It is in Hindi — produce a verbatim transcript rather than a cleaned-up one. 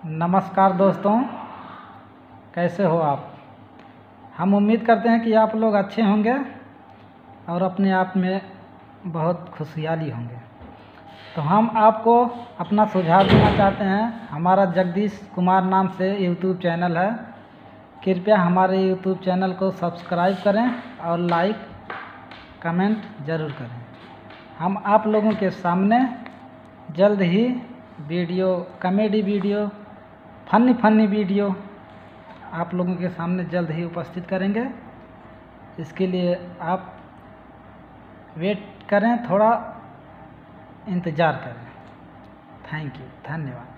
नमस्कार दोस्तों, कैसे हो आप। हम उम्मीद करते हैं कि आप लोग अच्छे होंगे और अपने आप में बहुत खुशहाली होंगे। तो हम आपको अपना सुझाव देना चाहते हैं। हमारा जगदीश कुमार नाम से यूट्यूब चैनल है। कृपया हमारे यूट्यूब चैनल को सब्सक्राइब करें और लाइक कमेंट ज़रूर करें। हम आप लोगों के सामने जल्द ही video, comedy video, funny funny video आप लोगों के सामने जल्द ही उपस्थित करेंगे। इसके लिए आप वेट करें, थोड़ा इंतज़ार करें। थैंक यू, धन्यवाद।